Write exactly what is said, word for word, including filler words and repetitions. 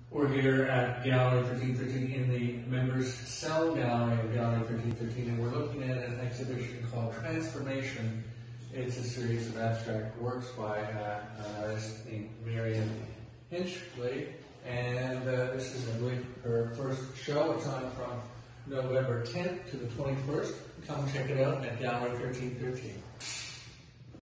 We're here at Gallery thirteen thirteen in the Members Cell Gallery of Gallery thirteen thirteen, and we're looking at an exhibition called Transformation. It's a series of abstract works by uh, an artist named Mirren Hitchley, and uh, this is, I believe, her first show. It's on from November tenth to the twenty-first. Come check it out at Gallery thirteen thirteen.